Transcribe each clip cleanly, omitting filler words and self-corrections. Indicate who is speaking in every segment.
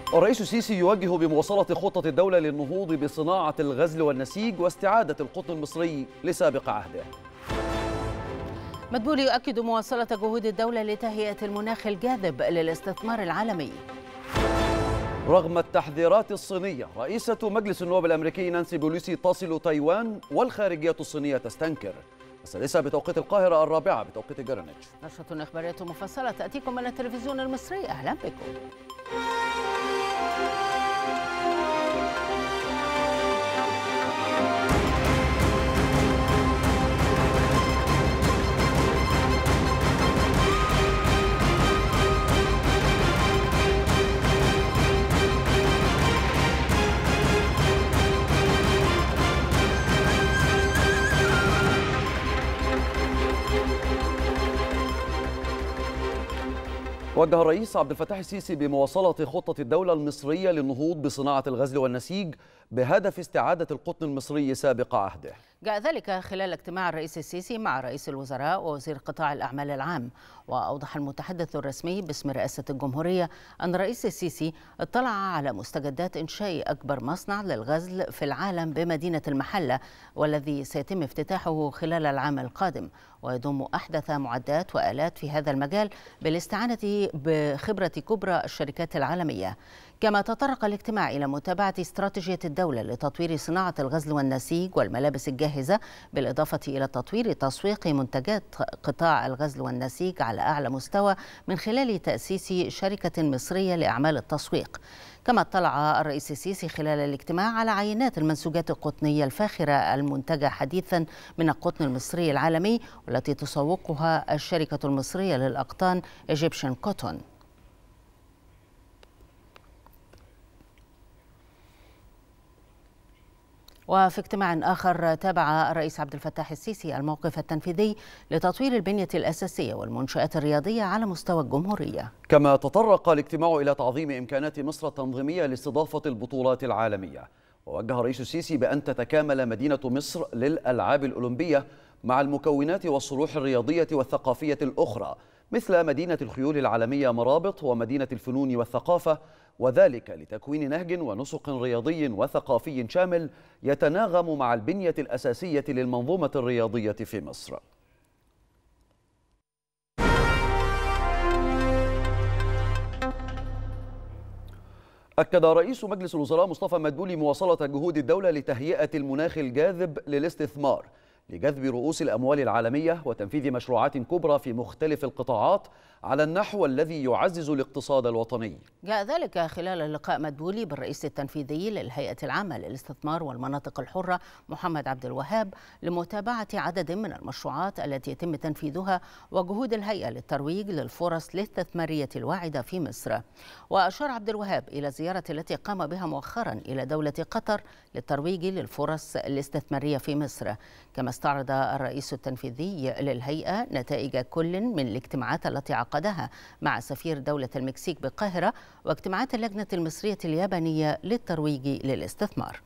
Speaker 1: الرئيس السيسي يوجه بمواصلة خطة الدولة للنهوض بصناعة الغزل والنسيج واستعادة القطن المصري لسابق عهده.
Speaker 2: مدبولي يؤكد مواصلة جهود الدولة لتهيئة المناخ الجاذب للاستثمار العالمي.
Speaker 1: رغم التحذيرات الصينية، رئيسة مجلس النواب الأمريكي نانسي بوليسي تصل تايوان والخارجية الصينية تستنكر. السادسة بتوقيت القاهرة، الرابعة بتوقيت جرينتش.
Speaker 2: نشرة إخبارية مفصلة تأتيكم من التلفزيون المصري. أهلا بكم.
Speaker 1: وجه الرئيس عبد الفتاح السيسي بمواصلة خطة الدولة المصرية للنهوض بصناعة الغزل والنسيج بهدف استعادة القطن المصري سابق عهده.
Speaker 2: جاء ذلك خلال اجتماع الرئيس السيسي مع رئيس الوزراء ووزير قطاع الأعمال العام. وأوضح المتحدث الرسمي باسم رئاسة الجمهورية أن الرئيس السيسي اطلع على مستجدات إنشاء أكبر مصنع للغزل في العالم بمدينة المحلة، والذي سيتم افتتاحه خلال العام القادم، ويضم أحدث معدات وآلات في هذا المجال بالاستعانة بخبرة كبرى الشركات العالمية. كما تطرق الاجتماع إلى متابعة استراتيجية الدولة لتطوير صناعة الغزل والنسيج والملابس الجاهزة، بالإضافة إلى تطوير تسويق منتجات قطاع الغزل والنسيج على أعلى مستوى من خلال تأسيس شركة مصرية لأعمال التسويق. كما اطلع الرئيس السيسي خلال الاجتماع على عينات المنسوجات القطنية الفاخرة المنتجة حديثا من القطن المصري العالمي، والتي تسوقها الشركة المصرية للأقطان Egyptian Cotton. وفي اجتماع آخر، تابع الرئيس عبد الفتاح السيسي الموقف التنفيذي لتطوير البنية الأساسية والمنشآت الرياضية على مستوى الجمهورية.
Speaker 1: كما تطرق الاجتماع إلى تعظيم إمكانات مصر التنظيمية لاستضافة البطولات العالمية. ووجه الرئيس السيسي بأن تتكامل مدينة مصر للألعاب الأولمبية مع المكونات والصروح الرياضية والثقافية الأخرى، مثل مدينة الخيول العالمية مرابط ومدينة الفنون والثقافة، وذلك لتكوين نهج ونسق رياضي وثقافي شامل يتناغم مع البنية الأساسية للمنظومة الرياضية في مصر. أكد رئيس مجلس الوزراء مصطفى مدبولي مواصلة جهود الدولة لتهيئة المناخ الجاذب للاستثمار لجذب رؤوس الأموال العالمية وتنفيذ مشروعات كبرى في مختلف القطاعات على النحو الذي يعزز الاقتصاد الوطني.
Speaker 2: جاء ذلك خلال لقاء مدبولي بالرئيس التنفيذي للهيئة العامة للاستثمار والمناطق الحرة محمد عبد الوهاب لمتابعة عدد من المشروعات التي يتم تنفيذها وجهود الهيئة للترويج للفرص الاستثمارية الواعدة في مصر. وأشار عبد الوهاب إلى الزيارة التي قام بها مؤخرا إلى دولة قطر للترويج للفرص الاستثمارية في مصر. كما استعرض الرئيس التنفيذي للهيئة نتائج كل من الاجتماعات التي عقدها مع سفير دولة المكسيك بالقاهرة واجتماعات اللجنة المصرية اليابانية للترويج للاستثمار.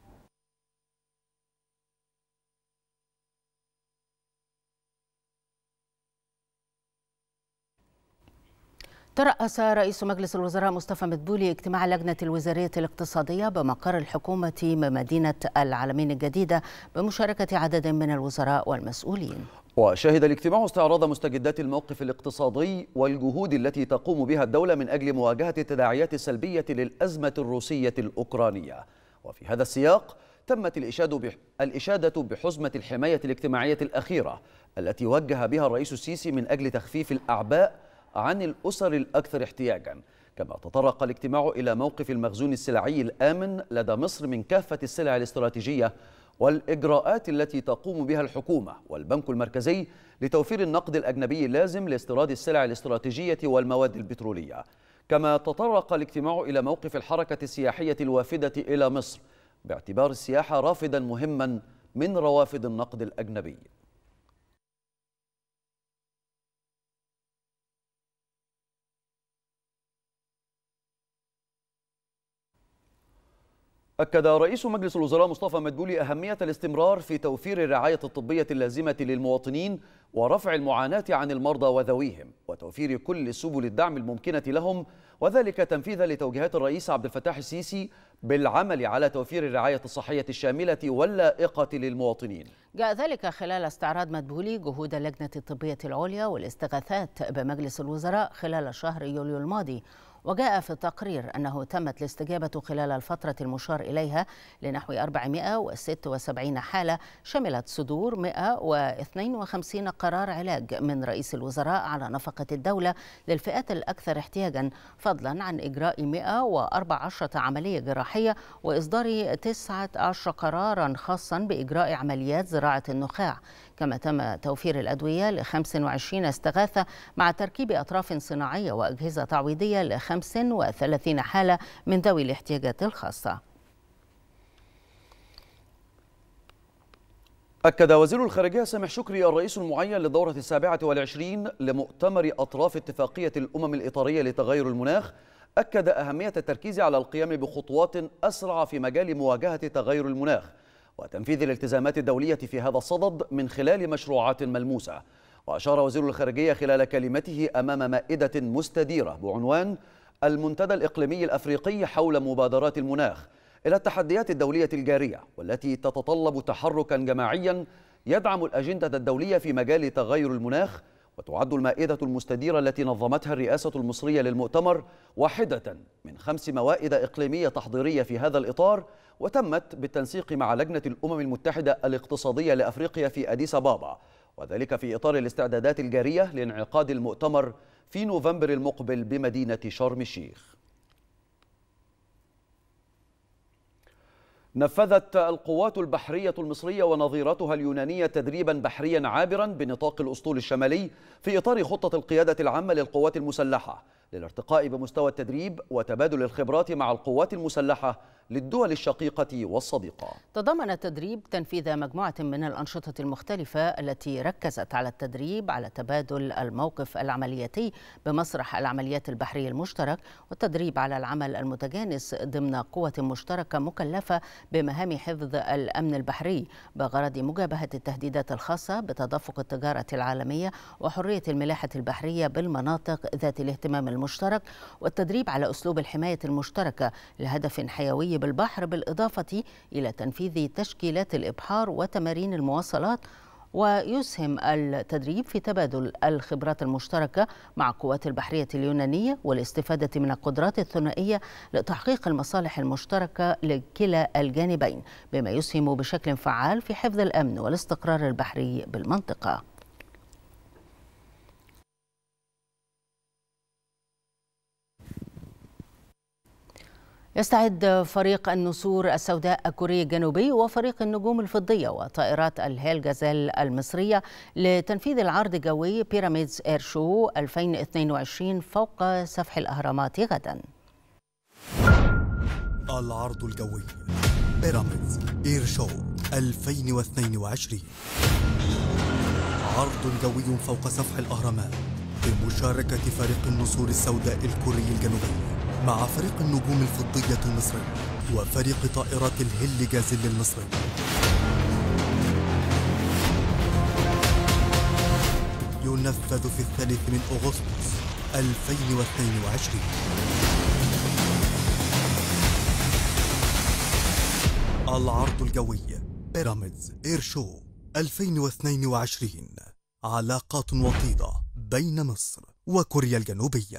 Speaker 2: ترأس رئيس مجلس الوزراء مصطفى مدبولي اجتماع اللجنة الوزارية الاقتصادية بمقر الحكومة بمدينة العلمين الجديدة بمشاركة عدد من الوزراء والمسؤولين.
Speaker 1: وشهد الاجتماع استعراض مستجدات الموقف الاقتصادي والجهود التي تقوم بها الدولة من أجل مواجهة التداعيات السلبية للأزمة الروسية الأوكرانية. وفي هذا السياق تمت الإشادة بحزمة الحماية الاجتماعية الأخيرة التي وجه بها الرئيس السيسي من أجل تخفيف الأعباء عن الأسر الأكثر احتياجاً. كما تطرق الاجتماع إلى موقف المخزون السلعي الآمن لدى مصر من كافة السلع الاستراتيجية والإجراءات التي تقوم بها الحكومة والبنك المركزي لتوفير النقد الأجنبي اللازم لاستيراد السلع الاستراتيجية والمواد البترولية. كما تطرق الاجتماع إلى موقف الحركة السياحية الوافدة إلى مصر باعتبار السياحة رافدا مهما من روافد النقد الأجنبي. أكد رئيس مجلس الوزراء مصطفى مدبولي أهمية الاستمرار في توفير الرعاية الطبية اللازمة للمواطنين ورفع المعاناة عن المرضى وذويهم، وتوفير كل سبل الدعم الممكنة لهم، وذلك تنفيذا لتوجيهات الرئيس عبد الفتاح السيسي بالعمل على توفير الرعاية الصحية الشاملة واللائقة للمواطنين.
Speaker 2: جاء ذلك خلال استعراض مدبولي جهود اللجنة الطبية العليا والاستغاثات بمجلس الوزراء خلال شهر يوليو الماضي. وجاء في التقرير أنه تمت الاستجابة خلال الفترة المشار إليها لنحو 476 حالة شملت صدور 152 قرار علاج من رئيس الوزراء على نفقة الدولة للفئات الأكثر احتياجا، فضلا عن إجراء 114 عملية جراحية وإصدار 19 قرارا خاصا بإجراء عمليات زراعة النخاع. كما تم توفير الأدوية ل 25 استغاثة مع تركيب أطراف صناعية وأجهزة تعويضية ل 35 حالة من ذوي الاحتياجات الخاصة.
Speaker 1: أكد وزير الخارجية سامح شكري الرئيس المعين للدورة 27 لمؤتمر أطراف اتفاقية الأمم الإطارية لتغير المناخ، أكد أهمية التركيز على القيام بخطوات أسرع في مجال مواجهة تغير المناخ وتنفيذ الالتزامات الدولية في هذا الصدد من خلال مشروعات ملموسة. وأشار وزير الخارجية خلال كلمته أمام مائدة مستديرة بعنوان المنتدى الإقليمي الأفريقي حول مبادرات المناخ إلى التحديات الدولية الجارية، والتي تتطلب تحركا جماعيا يدعم الأجندة الدولية في مجال تغير المناخ. وتعد المائدة المستديرة التي نظمتها الرئاسة المصرية للمؤتمر واحدة من 5 موائد إقليمية تحضيرية في هذا الإطار، وتمت بالتنسيق مع لجنة الأمم المتحدة الاقتصادية لأفريقيا في أديس أبابا، وذلك في إطار الاستعدادات الجارية لانعقاد المؤتمر في نوفمبر المقبل بمدينة شرم الشيخ. نفذت القوات البحرية المصرية ونظيرتها اليونانية تدريبا بحريا عابرا بنطاق الأسطول الشمالي في إطار خطة القيادة العامة للقوات المسلحة للارتقاء بمستوى التدريب وتبادل الخبرات مع القوات المسلحة للدول الشقيقة والصديقة.
Speaker 2: تضمن التدريب تنفيذ مجموعة من الأنشطة المختلفة التي ركزت على التدريب على تبادل الموقف العملياتي بمسرح العمليات البحري المشترك، والتدريب على العمل المتجانس ضمن قوة مشتركة مكلفة بمهام حفظ الأمن البحري بغرض مجابهة التهديدات الخاصة بتدفق التجارة العالمية وحرية الملاحة البحرية بالمناطق ذات الاهتمام المشترك، والتدريب على أسلوب الحماية المشتركة لهدف حيوي بالبحر، بالإضافة إلى تنفيذ تشكيلات الإبحار وتمارين المواصلات. ويسهم التدريب في تبادل الخبرات المشتركة مع القوات البحرية اليونانية والاستفادة من القدرات الثنائية لتحقيق المصالح المشتركة لكلا الجانبين، بما يسهم بشكل فعال في حفظ الأمن والاستقرار البحري بالمنطقة. يستعد فريق النسور السوداء الكوري الجنوبي وفريق النجوم الفضية وطائرات الهيل غازيل المصرية لتنفيذ العرض الجوي بيراميدز اير شو 2022 فوق سفح الأهرامات غدا.
Speaker 3: العرض الجوي بيراميدز اير شو 2022، عرض جوي فوق سفح الأهرامات بمشاركة فريق النسور السوداء الكوري الجنوبي مع فريق النجوم الفضية المصري وفريق طائرات الهيل غازيل المصري. ينفذ في 3 أغسطس 2022. العرض الجوي بيراميدز اير شو 2022، علاقات وطيدة بين مصر وكوريا الجنوبية.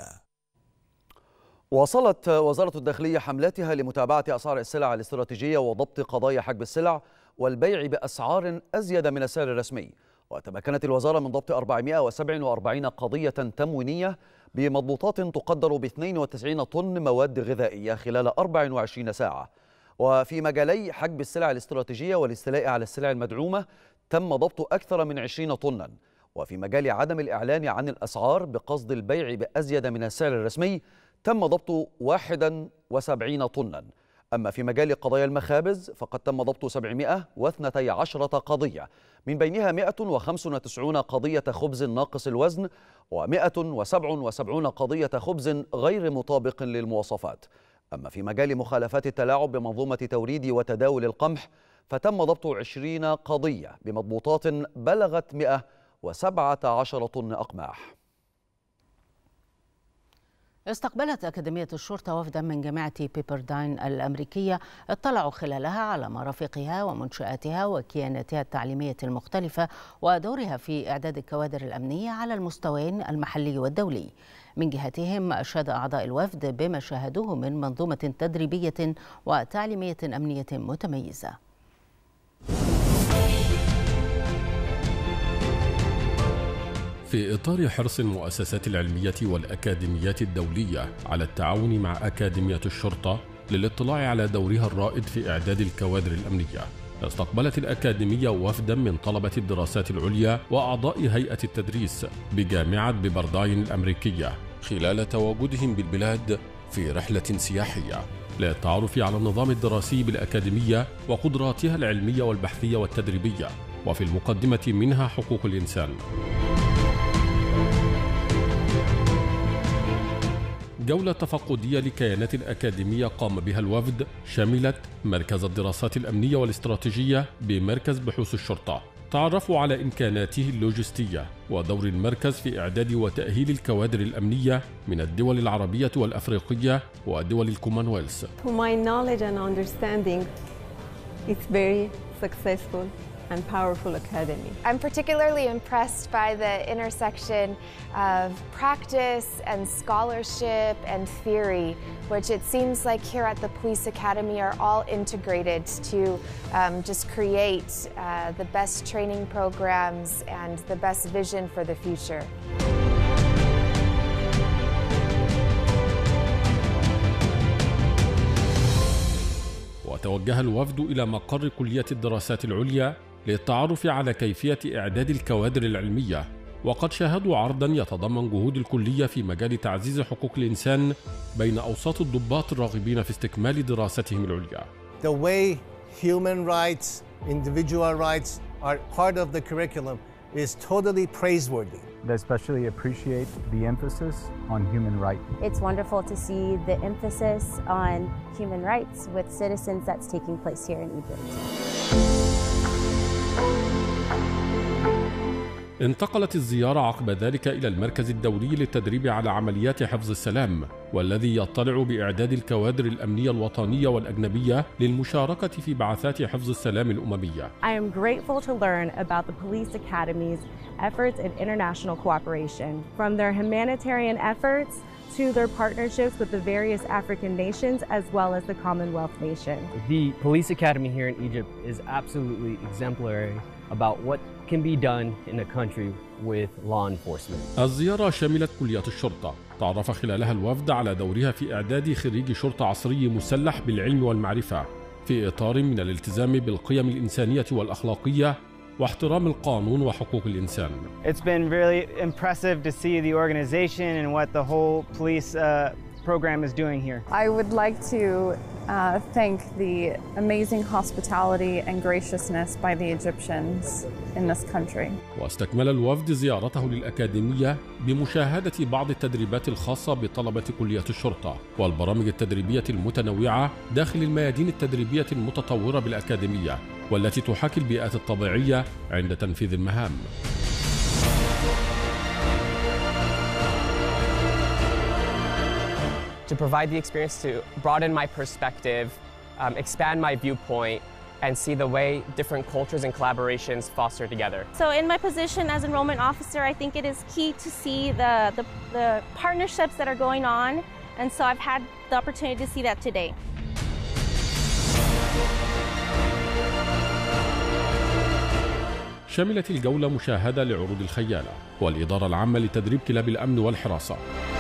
Speaker 1: واصلت وزارة الداخلية حملاتها لمتابعة أسعار السلع الاستراتيجية وضبط قضايا حجب السلع والبيع بأسعار أزيد من السعر الرسمي، وتمكنت الوزارة من ضبط 447 قضية تموينية بمضبوطات تقدر ب 92 طن مواد غذائية خلال 24 ساعة. وفي مجالي حجب السلع الاستراتيجية والاستيلاء على السلع المدعومة تم ضبط أكثر من 20 طنا، وفي مجال عدم الإعلان عن الأسعار بقصد البيع بأزيد من السعر الرسمي تم ضبط 71 طنا. أما في مجال قضايا المخابز فقد تم ضبط 712 قضية، من بينها 195 قضية خبز ناقص الوزن و177 قضية خبز غير مطابق للمواصفات. أما في مجال مخالفات التلاعب بمنظومة توريد وتداول القمح فتم ضبط 20 قضية بمضبوطات بلغت 117 طن أقماح.
Speaker 2: استقبلت أكاديمية الشرطة وفدا من جامعة بيبرداين الأمريكية اطلعوا خلالها على مرافقها ومنشآتها وكياناتها التعليمية المختلفة ودورها في إعداد الكوادر الأمنية على المستويين المحلي والدولي. من جهتهم أشاد أعضاء الوفد بما شاهدوه من منظومة تدريبية وتعليمية أمنية متميزة.
Speaker 4: في إطار حرص المؤسسات العلمية والأكاديميات الدولية على التعاون مع أكاديمية الشرطة للاطلاع على دورها الرائد في إعداد الكوادر الأمنية، استقبلت الأكاديمية وفدا من طلبة الدراسات العليا وأعضاء هيئة التدريس بجامعة بيبرداين الأمريكية خلال تواجدهم بالبلاد في رحلة سياحية للتعرف على النظام الدراسي بالأكاديمية وقدراتها العلمية والبحثية والتدريبية، وفي المقدمة منها حقوق الإنسان. جولة تفقدية لكيانات الأكاديمية قام بها الوفد شملت مركز الدراسات الأمنية والاستراتيجية بمركز بحوث الشرطة، تعرفوا على إمكاناته اللوجستية ودور المركز في إعداد وتأهيل الكوادر الأمنية من الدول العربية والأفريقية ودول الكومنولث.
Speaker 5: To my knowledge and understanding, it's very successful and powerful academy.
Speaker 6: I'm particularly impressed by the intersection of practice and scholarship and theory, which it seems like here at the Police Academy are all integrated to just create the best training programs and the best vision for the future.
Speaker 4: وتوجه الوفد إلى مقر كلية الدراسات العليا للتعرف على كيفية إعداد الكوادر العلمية، وقد شاهدوا عرضاً يتضمن جهود الكلية في مجال تعزيز حقوق الإنسان بين أوساط الضباط الراغبين في استكمال دراستهم العليا.
Speaker 7: The way human rights, individual rights are part of the curriculum is totally praiseworthy.
Speaker 8: I especially appreciate the emphasis on human rights.
Speaker 9: It's wonderful to see the emphasis on human rights with citizens that's taking place here in Egypt.
Speaker 4: انتقلت الزيارة عقب ذلك إلى المركز الدولي للتدريب على عمليات حفظ السلام، والذي يطلع بإعداد الكوادر الأمنية الوطنية والأجنبية للمشاركة في بعثات حفظ السلام الأممية.
Speaker 10: I am grateful to learn about the Police Academy's efforts in international cooperation, from their humanitarian efforts to their partnerships with the various African nations as well as the Commonwealth nation.
Speaker 11: The Police Academy here in Egypt is absolutely exemplary about what can be done in a country with law enforcement.
Speaker 4: الزيارة شملت كلية الشرطة، تعرف خلالها الوفد على دورها في إعداد خريج شرطة عصري مسلح بالعلم والمعرفة في إطار من الالتزام بالقيم الإنسانية والأخلاقية واحترام القانون وحقوق الإنسان.
Speaker 12: It's been really impressive to see the organization and what the whole police program is doing here.
Speaker 13: I would like to thank the amazing hospitality and graciousness by the Egyptians in this country.
Speaker 4: واستكمل الوفد زيارته للأكاديمية بمشاهدة بعض التدريبات الخاصة بطلبة كلية الشرطة والبرامج التدريبية المتنوعة داخل الميادين التدريبية المتطورة بالأكاديمية، والتي تحاكي البيئات الطبيعية عند تنفيذ المهام.
Speaker 14: To provide the experience to broaden my perspective, expand my viewpoint, and see the way different cultures and collaborations foster together.
Speaker 15: So in my position as enrollment officer, I think it is key to see the partnerships that are going on, and so I've had the opportunity to see that today.
Speaker 4: شملت الجولة مشاهدة لعروض الخيالة والإدارة العامة لتدريب كلاب الأمن والحراسة.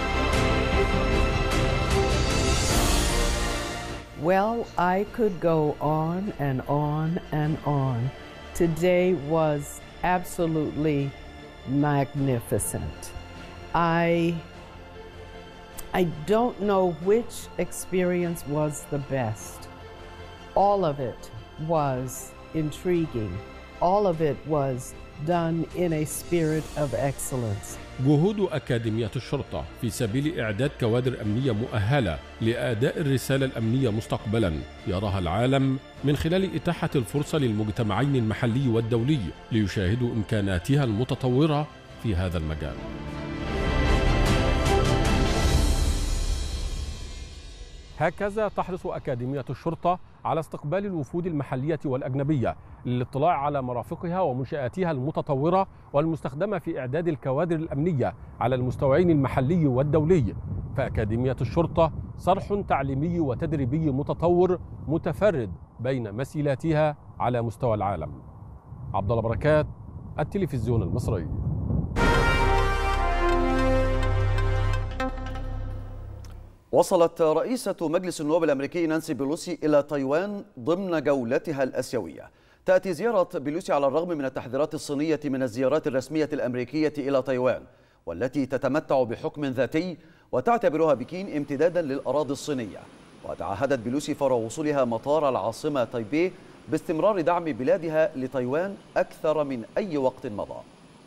Speaker 16: Well, I could go on and on and on. Today was absolutely magnificent. I don't know which experience was the best. All of it was intriguing. All of it was done in a spirit of excellence.
Speaker 4: جهود أكاديمية الشرطة في سبيل إعداد كوادر أمنية مؤهلة لأداء الرسالة الأمنية مستقبلاً يراها العالم من خلال إتاحة الفرصة للمجتمعين المحلي والدولي ليشاهدوا إمكاناتها المتطورة في هذا المجال. هكذا تحرص أكاديمية الشرطة على استقبال الوفود المحلية والأجنبية للاطلاع على مرافقها ومنشآتها المتطورة والمستخدمة في إعداد الكوادر الأمنية على المستويين المحلي والدولي. فأكاديمية الشرطة صرح تعليمي وتدريبي متطور متفرد بين مسيلاتها على مستوى العالم. عبد الله بركات، التلفزيون المصري.
Speaker 1: وصلت رئيسة مجلس النواب الأمريكي نانسي بيلوسي إلى تايوان ضمن جولتها الآسيوية. تأتي زيارة بيلوسي على الرغم من التحذيرات الصينية من الزيارات الرسمية الأمريكية إلى تايوان، والتي تتمتع بحكم ذاتي وتعتبرها بكين امتدادا للأراضي الصينية. وتعهدت بيلوسي فور وصولها مطار العاصمة تايبي باستمرار دعم بلادها لتايوان أكثر من أي وقت مضى.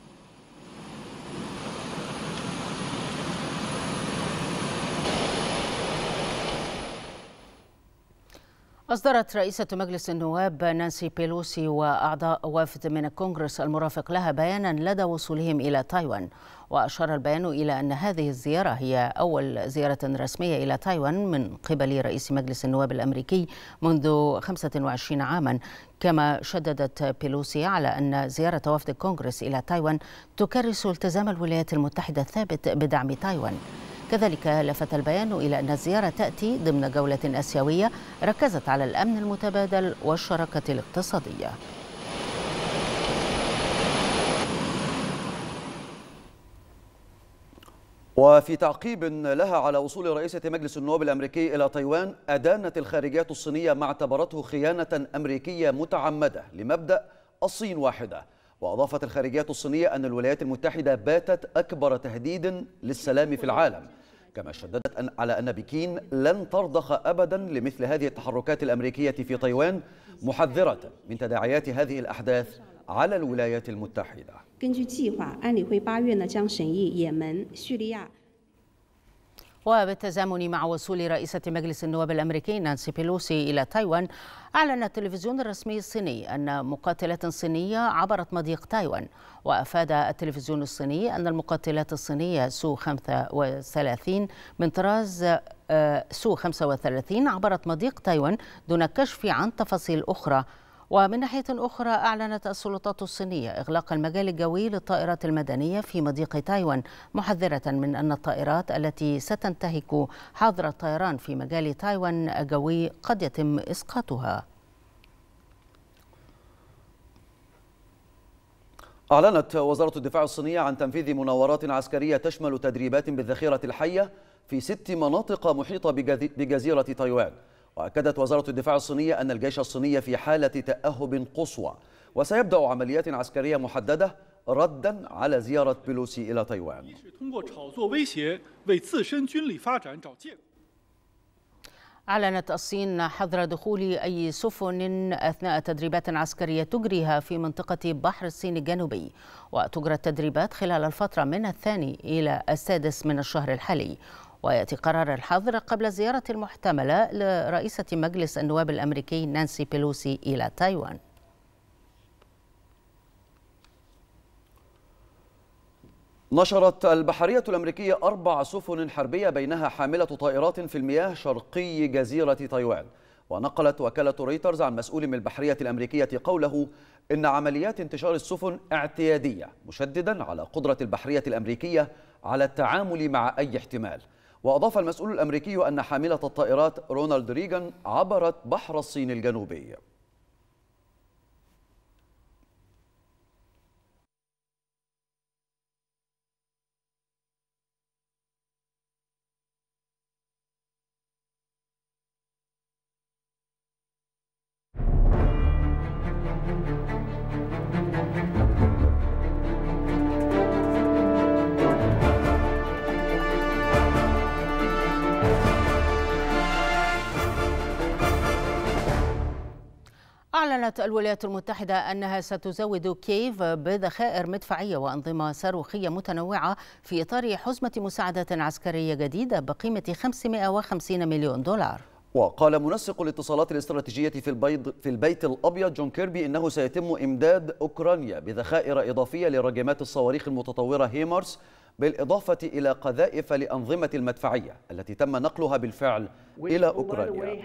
Speaker 2: أصدرت رئيسة مجلس النواب نانسي بيلوسي وأعضاء وافد من الكونغرس المرافق لها بيانا لدى وصولهم إلى تايوان. وأشار البيان إلى أن هذه الزيارة هي أول زيارة رسمية إلى تايوان من قبل رئيس مجلس النواب الأمريكي منذ 25 عاما. كما شددت بيلوسي على أن زيارة وفد الكونغرس إلى تايوان تكرس التزام الولايات المتحدة الثابت بدعم تايوان. كذلك لفت البيان إلى أن الزيارة تأتي ضمن جولة آسيوية ركزت على الأمن المتبادل والشراكة الاقتصادية.
Speaker 1: وفي تعقيب لها على وصول رئيسة مجلس النواب الأمريكي إلى تايوان، أدانت الخارجية الصينية ما اعتبرته خيانة أمريكية متعمدة لمبدأ الصين واحدة. وأضافت الخارجية الصينية أن الولايات المتحدة باتت أكبر تهديد للسلام في العالم. كما شددت على أن بكين لن ترضخ أبدا لمثل هذه التحركات الأمريكية في تايوان، محذرة من تداعيات هذه الأحداث على الولايات المتحدة.
Speaker 2: وبالتزامن مع وصول رئيسة مجلس النواب الأمريكي نانسي بيلوسي إلى تايوان، أعلن التلفزيون الرسمي الصيني أن مقاتلات صينية عبرت مضيق تايوان. وأفاد التلفزيون الصيني أن المقاتلات الصينية سو 35 من طراز سو 35 عبرت مضيق تايوان دون الكشف عن تفاصيل أخرى. ومن ناحية أخرى، أعلنت السلطات الصينية إغلاق المجال الجوي للطائرات المدنية في مضيق تايوان، محذرة من أن الطائرات التي ستنتهك حظر الطيران في مجال تايوان الجوي قد يتم إسقاطها.
Speaker 1: أعلنت وزارة الدفاع الصينية عن تنفيذ مناورات عسكرية تشمل تدريبات بالذخيرة الحية في 6 مناطق محيطة بجزيرة تايوان. وأكدت وزارة الدفاع الصينية أن الجيش الصيني في حالة تأهب قصوى، وسيبدأ عمليات عسكرية محددة ردا على زيارة بيلوسي إلى تايوان.
Speaker 2: أعلنت الصين حظر دخول أي سفن أثناء تدريبات عسكرية تجريها في منطقة بحر الصين الجنوبي. وتجرى التدريبات خلال الفترة من 2 إلى 6 من الشهر الحالي. ويأتي قرار الحظر قبل الزيارة المحتملة لرئيسة مجلس النواب الأمريكي نانسي بيلوسي إلى تايوان.
Speaker 1: نشرت البحرية الأمريكية 4 سفن حربية بينها حاملة طائرات في المياه شرقي جزيرة تايوان. ونقلت وكالة رويترز عن مسؤول من البحرية الأمريكية قوله إن عمليات انتشار السفن اعتيادية، مشددا على قدرة البحرية الأمريكية على التعامل مع أي احتمال. وأضاف المسؤول الأمريكي أن حاملة الطائرات رونالد ريغان عبرت بحر الصين الجنوبي.
Speaker 2: أعلنت الولايات المتحدة أنها ستزود كييف بذخائر مدفعية وأنظمة صاروخية متنوعة في إطار حزمة مساعدات عسكرية جديدة بقيمة 550 مليون دولار.
Speaker 1: وقال منسق الاتصالات الاستراتيجية في البيت الأبيض جون كيربي إنه سيتم إمداد أوكرانيا بذخائر إضافية لراجمات الصواريخ المتطورة هيمارس بالإضافة إلى قذائف لأنظمة المدفعية التي تم نقلها بالفعل إلى أوكرانيا.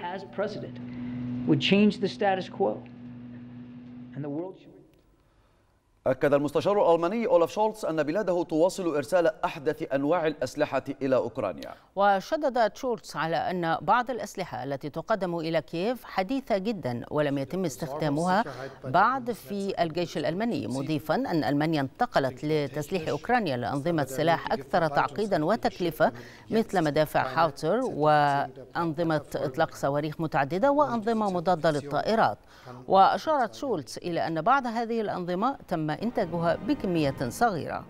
Speaker 1: أكد المستشار الألماني أولاف شولتز أن بلاده تواصل إرسال أحدث أنواع الأسلحة إلى أوكرانيا.
Speaker 2: وشدد شولتز على أن بعض الأسلحة التي تقدم إلى كييف حديثة جدا ولم يتم استخدامها بعد في الجيش الألماني، مضيفا أن ألمانيا انتقلت لتسليح أوكرانيا لأنظمة سلاح أكثر تعقيدا وتكلفة مثل مدافع هاوتر وأنظمة إطلاق صواريخ متعددة وأنظمة مضادة للطائرات. وأشارت شولتز إلى أن بعض هذه الأنظمة تم إنتاجها بكمية صغيرة.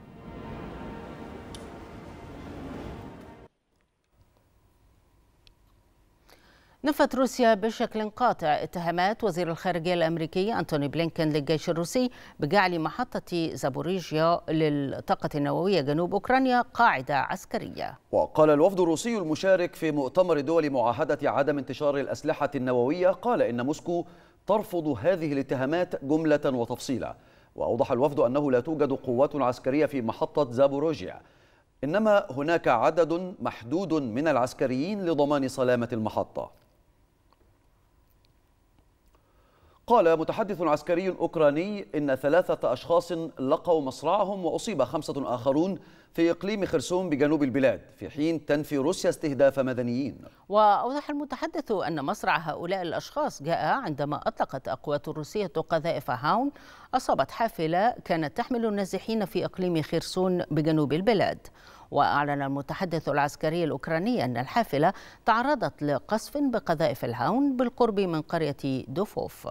Speaker 2: نفت روسيا بشكل قاطع اتهامات وزير الخارجية الأمريكي أنتوني بلينكن للجيش الروسي بجعل محطة زابوريجيا للطاقة النووية جنوب أوكرانيا قاعدة عسكرية.
Speaker 1: وقال الوفد الروسي المشارك في مؤتمر دول معاهدة عدم انتشار الأسلحة النووية قال إن موسكو ترفض هذه الاتهامات جملة وتفصيلا. وأوضح الوفد أنه لا توجد قوات عسكرية في محطة زابوروجيا، إنما هناك عدد محدود من العسكريين لضمان سلامة المحطة. قال متحدث عسكري أوكراني إن 3 أشخاص لقوا مصرعهم وأصيب 5 آخرون في إقليم خرسون بجنوب البلاد، في حين تنفي روسيا استهداف مدنيين.
Speaker 2: وأوضح المتحدث أن مصرع هؤلاء الأشخاص جاء عندما أطلقت القوات الروسية قذائف هاون أصابت حافلة كانت تحمل النازحين في إقليم خرسون بجنوب البلاد. وأعلن المتحدث العسكري الأوكراني أن الحافلة تعرضت لقصف بقذائف الهاون بالقرب من قرية دوفوف.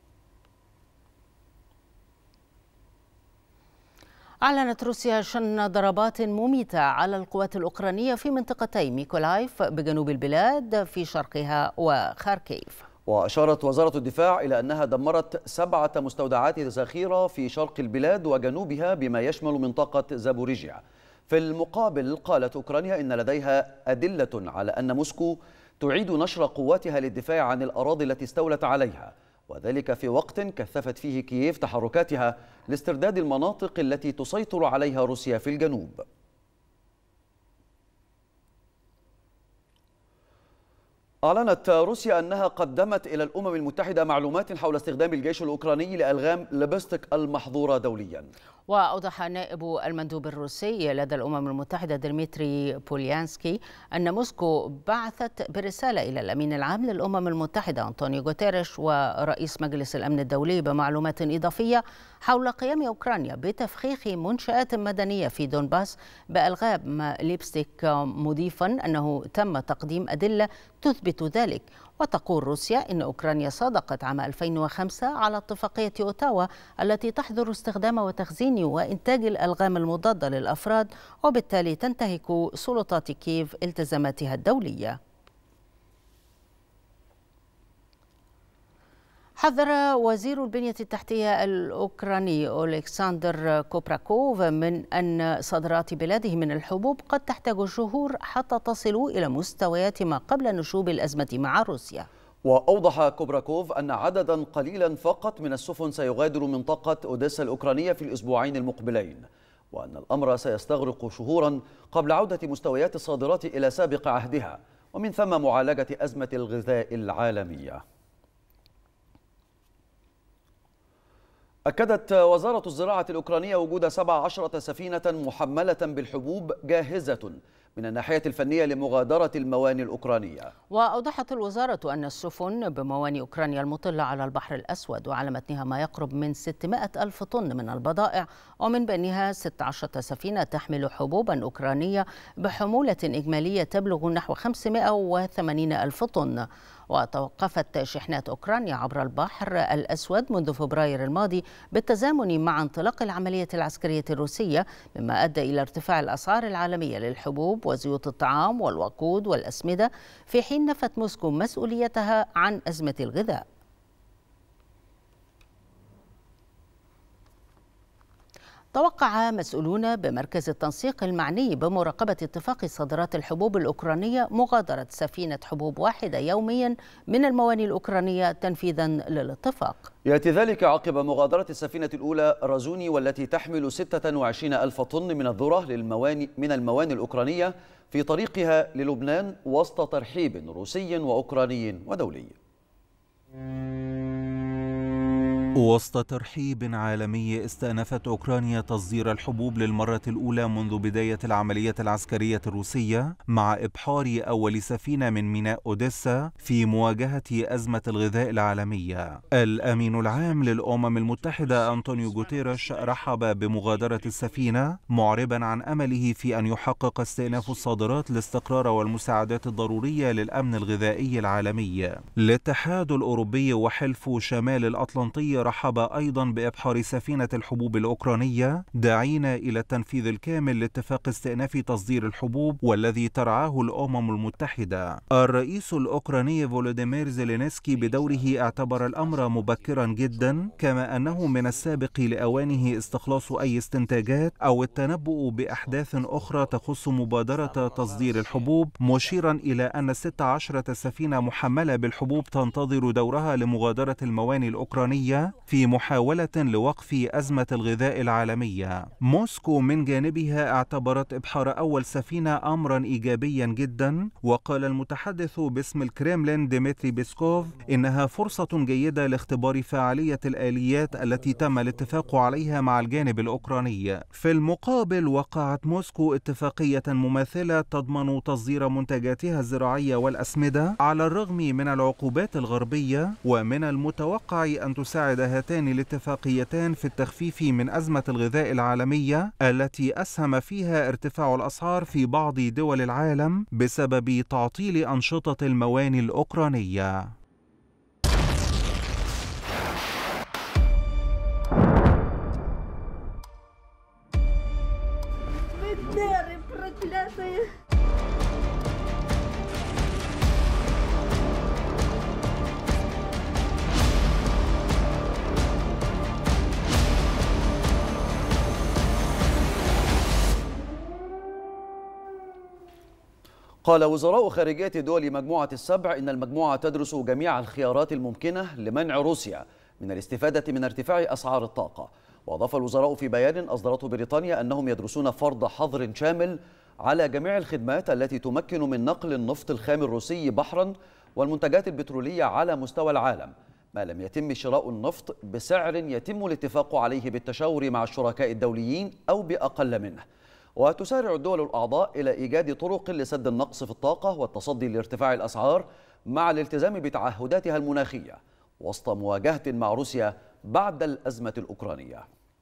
Speaker 2: أعلنت روسيا شن ضربات مميتة على القوات الأوكرانية في منطقتي ميكولايف بجنوب البلاد في شرقها وخاركيف.
Speaker 1: وأشارت وزارة الدفاع إلى أنها دمرت 7 مستودعات ذخيرة في شرق البلاد وجنوبها بما يشمل منطقة زابوريجيا. في المقابل قالت أوكرانيا إن لديها أدلة على أن موسكو تعيد نشر قواتها للدفاع عن الأراضي التي استولت عليها، وذلك في وقت كثفت فيه كييف تحركاتها لاسترداد المناطق التي تسيطر عليها روسيا في الجنوب. أعلنت روسيا أنها قدمت إلى الأمم المتحدة معلومات حول استخدام الجيش الأوكراني لألغام لبستك المحظورة دوليا.
Speaker 2: وأوضح نائب المندوب الروسي لدى الأمم المتحدة ديمتري بوليانسكي أن موسكو بعثت برسالة إلى الأمين العام للأمم المتحدة أنطونيو غوتيريش ورئيس مجلس الأمن الدولي بمعلومات إضافية حول قيام أوكرانيا بتفخيخ منشآت مدنية في دونباس بألغام ليبستيك، مضيفا أنه تم تقديم أدلة تثبت ذلك. وتقول روسيا إن أوكرانيا صادقت عام 2005 على اتفاقية أوتاوا التي تحظر استخدام وتخزين وإنتاج الألغام المضادة للأفراد، وبالتالي تنتهك سلطات كييف التزاماتها الدولية. حذر وزير البنية التحتية الأوكراني أولكسندر كوبراكوف من أن صادرات بلاده من الحبوب قد تحتاج شهور حتى تصل إلى مستويات ما قبل نشوب الأزمة مع روسيا.
Speaker 1: وأوضح كوبراكوف أن عددا قليلا فقط من السفن سيغادر منطقة أوديسا الأوكرانية في الأسبوعين المقبلين، وأن الأمر سيستغرق شهورا قبل عودة مستويات الصادرات إلى سابق عهدها، ومن ثم معالجة أزمة الغذاء العالمية. أكدت وزارة الزراعة الأوكرانية وجود 17 سفينة محملة بالحبوب جاهزة من الناحية الفنية لمغادرة الموانئ الأوكرانية.
Speaker 2: وأوضحت الوزارة أن السفن بموانئ أوكرانيا المطلة على البحر الأسود وعلى متنها ما يقرب من 600 ألف طن من البضائع، ومن بينها 16 سفينة تحمل حبوبا أوكرانية بحمولة إجمالية تبلغ نحو 580 ألف طن. وتوقفت شحنات أوكرانيا عبر البحر الأسود منذ فبراير الماضي بالتزامن مع انطلاق العملية العسكرية الروسية، مما أدى إلى ارتفاع الأسعار العالمية للحبوب وزيوت الطعام والوقود والأسمدة، في حين نفت موسكو مسؤوليتها عن أزمة الغذاء. توقع مسؤولون بمركز التنسيق المعني بمراقبة اتفاق صادرات الحبوب الأوكرانية مغادرة سفينة حبوب واحدة يوميا من الموانئ الأوكرانية تنفيذا للاتفاق.
Speaker 1: يأتي ذلك عقب مغادرة السفينة الأولى رازوني والتي تحمل 26 ألف طن من الذرة من الموانئ الأوكرانية في طريقها للبنان وسط ترحيب روسي وأوكراني ودولي.
Speaker 17: وسط ترحيب عالمي استأنفت أوكرانيا تصدير الحبوب للمرة الأولى منذ بداية العملية العسكرية الروسية مع إبحار أول سفينة من ميناء أوديسا في مواجهة أزمة الغذاء العالمية. الأمين العام للأمم المتحدة أنطونيو غوتيريش رحب بمغادرة السفينة معربا عن أمله في أن يحقق استئناف الصادرات الاستقرار والمساعدات الضرورية للأمن الغذائي العالمي. الاتحاد الأوروبي وحلف شمال الأطلنطي رحب أيضا بإبحار سفينة الحبوب الأوكرانية داعين إلى التنفيذ الكامل لاتفاق استئناف تصدير الحبوب والذي ترعاه الأمم المتحدة. الرئيس الأوكراني فولوديمير زيلينسكي بدوره اعتبر الأمر مبكرا جدا، كما أنه من السابق لأوانه استخلاص أي استنتاجات أو التنبؤ بأحداث أخرى تخص مبادرة تصدير الحبوب، مشيرا إلى أن 16 سفينة محملة بالحبوب تنتظر دورها لمغادرة الموانئ الأوكرانية في محاولة لوقف أزمة الغذاء العالمية. موسكو من جانبها اعتبرت إبحار أول سفينة أمرا إيجابيا جدا، وقال المتحدث باسم الكريملين ديمتري بيسكوف إنها فرصة جيدة لاختبار فعالية الآليات التي تم الاتفاق عليها مع الجانب الأوكراني. في المقابل وقعت موسكو اتفاقية مماثلة تضمن تصدير منتجاتها الزراعية والأسمدة على الرغم من العقوبات الغربية، ومن المتوقع أن تساعد هاتان الاتفاقيتان في التخفيف من أزمة الغذاء العالمية التي أسهم فيها ارتفاع الأسعار في بعض دول العالم بسبب تعطيل أنشطة الموانئ الأوكرانية.
Speaker 1: قال وزراء خارجية دول مجموعة السبع إن المجموعة تدرس جميع الخيارات الممكنة لمنع روسيا من الاستفادة من ارتفاع أسعار الطاقة. وأضاف الوزراء في بيان أصدرته بريطانيا أنهم يدرسون فرض حظر شامل على جميع الخدمات التي تمكن من نقل النفط الخام الروسي بحرا والمنتجات البترولية على مستوى العالم، ما لم يتم شراء النفط بسعر يتم الاتفاق عليه بالتشاور مع الشركاء الدوليين أو بأقل منه. وتسارع الدول الأعضاء إلى إيجاد طرق لسد النقص في الطاقة والتصدي لارتفاع الأسعار مع الالتزام بتعهداتها المناخية وسط مواجهة مع روسيا بعد الأزمة الأوكرانية.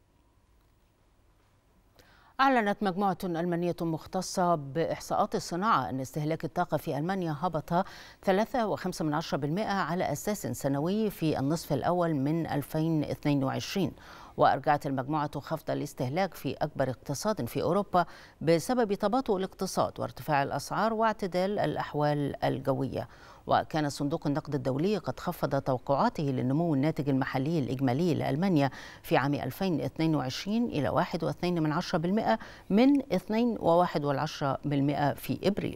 Speaker 2: أعلنت مجموعة ألمانية مختصة بإحصاءات الصناعة أن استهلاك الطاقة في ألمانيا هبط 3.5% على أساس سنوي في النصف الأول من 2022. وأرجعت المجموعة خفض الاستهلاك في أكبر اقتصاد في أوروبا بسبب تباطؤ الاقتصاد وارتفاع الأسعار واعتدال الأحوال الجوية. وكان صندوق النقد الدولي قد خفض توقعاته للنمو الناتج المحلي الإجمالي لألمانيا في عام 2022 إلى 1.2% من 2.1% في إبريل.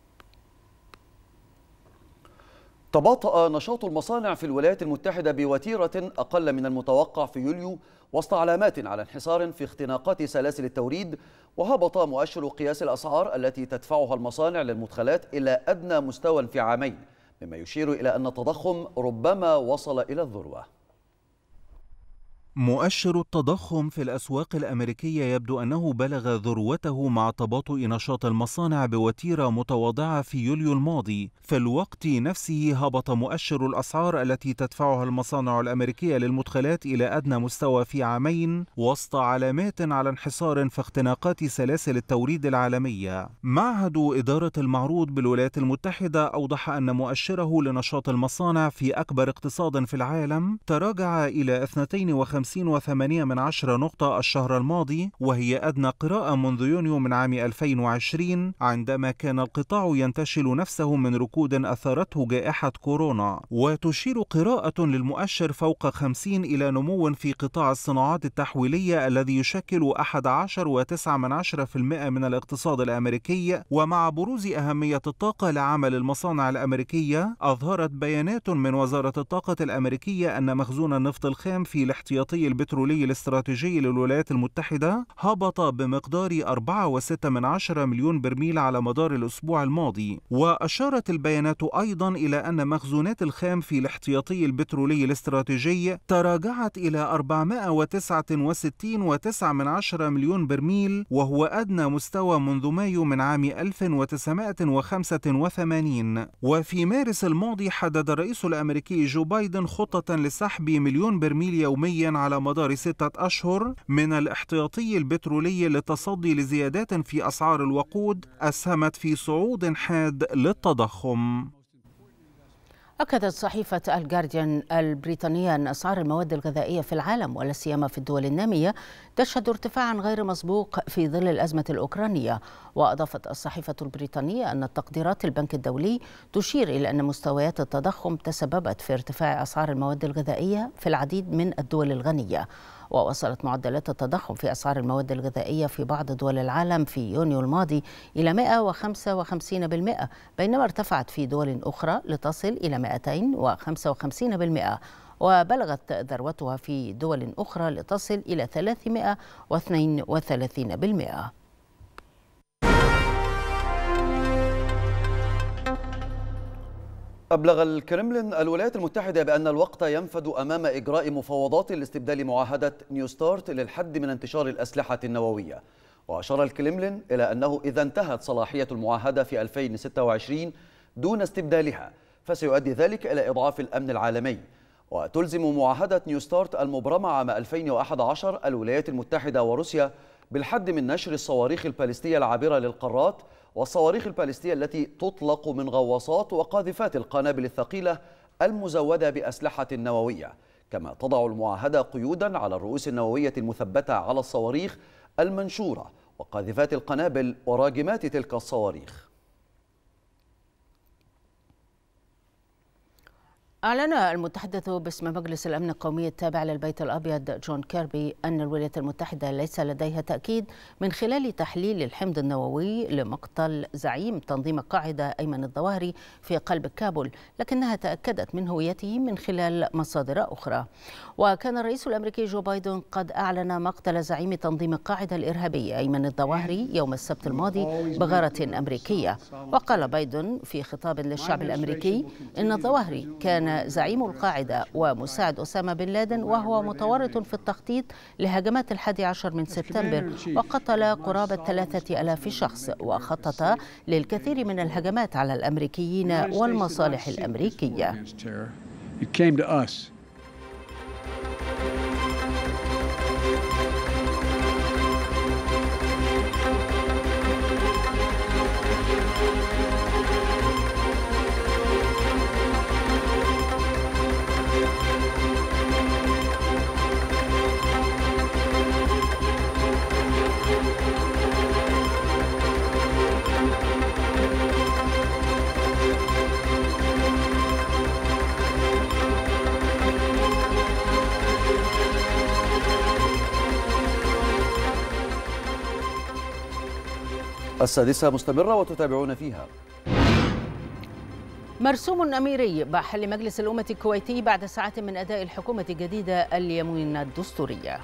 Speaker 1: تباطأ نشاط المصانع في الولايات المتحدة بوتيرة أقل من المتوقع في يوليو وسط علامات على انحسار في اختناقات سلاسل التوريد، وهبط مؤشر قياس الأسعار التي تدفعها المصانع للمدخلات إلى أدنى مستوى في عامين، مما يشير إلى أن التضخم ربما وصل إلى الذروة.
Speaker 17: مؤشر التضخم في الأسواق الأمريكية يبدو أنه بلغ ذروته مع تباطؤ نشاط المصانع بوتيرة متواضعة في يوليو الماضي. في الوقت نفسه هبط مؤشر الأسعار التي تدفعها المصانع الأمريكية للمدخلات إلى أدنى مستوى في عامين وسط علامات على انحسار في اختناقات سلاسل التوريد العالمية. معهد إدارة المعروض بالولايات المتحدة أوضح أن مؤشره لنشاط المصانع في أكبر اقتصاد في العالم تراجع إلى 52 51.8 نقطة الشهر الماضي، وهي أدنى قراءة منذ يونيو من عام 2020 عندما كان القطاع ينتشل نفسه من ركود أثارته جائحة كورونا. وتشير قراءة للمؤشر فوق 50 إلى نمو في قطاع الصناعات التحويلية الذي يشكل 11.9% من الاقتصاد الأمريكي. ومع بروز أهمية الطاقة لعمل المصانع الأمريكية، أظهرت بيانات من وزارة الطاقة الأمريكية أن مخزون النفط الخام في الاحتياطي البترولي الاستراتيجي للولايات المتحدة هبط بمقدار 4.6 مليون برميل على مدار الأسبوع الماضي. وأشارت البيانات أيضا إلى أن مخزونات الخام في الاحتياطي البترولي الاستراتيجي تراجعت إلى 469.9 مليون برميل، وهو أدنى مستوى منذ مايو من عام 1985. وفي مارس الماضي حدد الرئيس الأمريكي جو بايدن خطة لسحب 1,000,000 برميل يوميا على مدار 6 أشهر من الاحتياطي البترولي للتصدي لزيادات في أسعار الوقود أسهمت في صعود حاد للتضخم.
Speaker 2: أكدت صحيفة الجارديان البريطانية أن أسعار المواد الغذائية في العالم ولا سيما في الدول النامية تشهد ارتفاعا غير مسبوق في ظل الأزمة الأوكرانية. وأضافت الصحيفة البريطانية أن تقديرات البنك الدولي تشير إلى أن مستويات التضخم تسببت في ارتفاع أسعار المواد الغذائية في العديد من الدول الغنية. ووصلت معدلات التضخم في أسعار المواد الغذائية في بعض دول العالم في يونيو الماضي إلى 155%، بينما ارتفعت في دول أخرى لتصل إلى 255%، وبلغت ذروتها في دول أخرى لتصل إلى 332%.
Speaker 1: أبلغ الكرملين الولايات المتحدة بأن الوقت ينفد أمام إجراء مفاوضات لاستبدال معاهدة نيو ستارت للحد من انتشار الأسلحة النووية. وأشار الكرملين إلى أنه إذا انتهت صلاحية المعاهدة في 2026 دون استبدالها فسيؤدي ذلك إلى إضعاف الأمن العالمي. وتلزم معاهدة نيو ستارت المبرمة عام 2011 الولايات المتحدة وروسيا بالحد من نشر الصواريخ البالستية العابرة للقارات والصواريخ البالستية التي تطلق من غواصات وقاذفات القنابل الثقيلة المزودة بأسلحة نووية. كما تضع المعاهدة قيودا على الرؤوس النووية المثبتة على الصواريخ المنشورة وقاذفات القنابل وراجمات تلك الصواريخ.
Speaker 2: أعلن المتحدث باسم مجلس الأمن القومي التابع للبيت الأبيض جون كيربي أن الولايات المتحدة ليس لديها تأكيد من خلال تحليل الحمض النووي لمقتل زعيم تنظيم القاعدة أيمن الظواهري في قلب كابول، لكنها تأكدت من هويته من خلال مصادر أخرى. وكان الرئيس الأمريكي جو بايدن قد أعلن مقتل زعيم تنظيم القاعدة الإرهابي أيمن الظواهري يوم السبت الماضي بغارة أمريكية. وقال بايدن في خطاب للشعب الأمريكي إن الظواهري كان زعيم القاعدة ومساعد أسامة بن لادن، وهو متورط في التخطيط لهجمات 11 من سبتمبر وقتل قرابة 3000 شخص، وخطط للكثير من الهجمات على الأمريكيين والمصالح الأمريكية.
Speaker 1: السادسة مستمرة وتتابعون فيها.
Speaker 2: مرسوم أميري بحل مجلس الأمة الكويتي بعد ساعات من أداء الحكومة الجديدة اليمين الدستورية.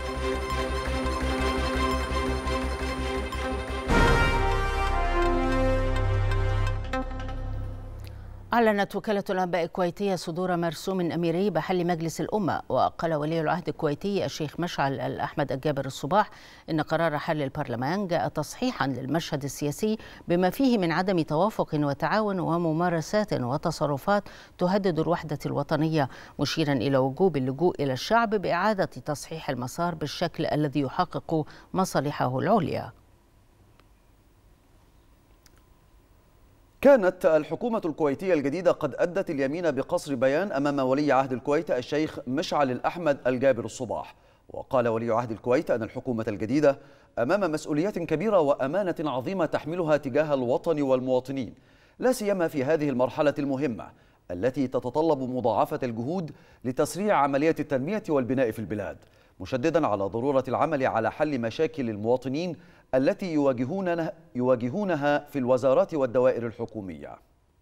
Speaker 2: أعلنت وكالة الأنباء الكويتية صدور مرسوم أميري بحل مجلس الأمة. وقال ولي العهد الكويتي الشيخ مشعل الأحمد الجابر الصباح إن قرار حل البرلمان جاء تصحيحا للمشهد السياسي بما فيه من عدم توافق وتعاون وممارسات وتصرفات تهدد الوحدة الوطنية، مشيرا إلى وجوب اللجوء إلى الشعب بإعادة تصحيح المسار بالشكل الذي يحقق مصالحه العليا.
Speaker 1: كانت الحكومة الكويتية الجديدة قد أدت اليمين بقصر بيان أمام ولي عهد الكويت الشيخ مشعل الأحمد الجابر الصباح. وقال ولي عهد الكويت أن الحكومة الجديدة أمام مسؤوليات كبيرة وأمانة عظيمة تحملها تجاه الوطن والمواطنين، لا سيما في هذه المرحلة المهمة التي تتطلب مضاعفة الجهود لتسريع عملية التنمية والبناء في البلاد، مشددا على ضرورة العمل على حل مشاكل المواطنين التي يواجهونها في الوزارات والدوائر الحكومية.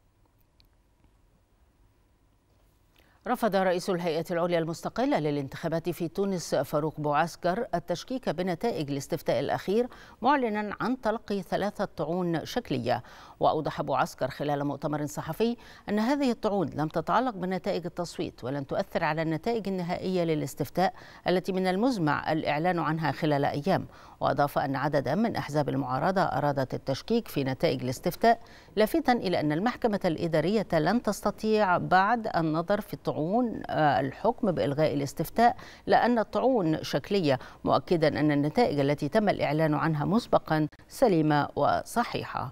Speaker 2: رفض رئيس الهيئة العليا المستقلة للانتخابات في تونس فاروق بوعسكر التشكيك بنتائج الاستفتاء الأخير، معلنا عن تلقي 3 طعون شكلية. وأوضح بوعسكر خلال مؤتمر صحفي أن هذه الطعون لم تتعلق بنتائج التصويت ولن تؤثر على النتائج النهائية للاستفتاء التي من المزمع الإعلان عنها خلال أيام. وأضاف أن عددا من أحزاب المعارضة أرادت التشكيك في نتائج الاستفتاء، لافتا إلى أن المحكمة الإدارية لن تستطيع بعد النظر في الطعون الحكم بإلغاء الاستفتاء لأن الطعون شكلية، مؤكدا أن النتائج التي تم الإعلان عنها مسبقا سليمة وصحيحة.